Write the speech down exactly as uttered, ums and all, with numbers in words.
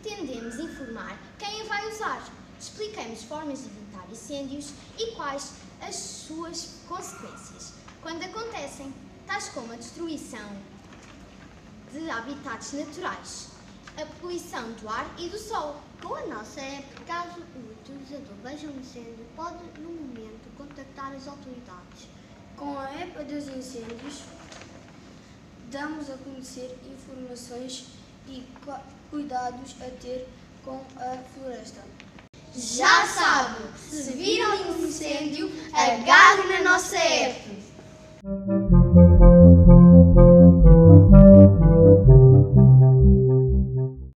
pretendemos informar quem a vai usar. Expliquemos formas de evitar incêndios e quais as suas consequências quando acontecem, tais como a destruição de habitats naturais, a poluição do ar e do solo. Com a nossa app, caso o utilizador veja um incêndio, pode, no momento, contactar as autoridades. Com a app dos incêndios, damos a conhecer informações e cuidados a ter com a floresta. Já sabe, se viram um incêndio, agarre na nossa app.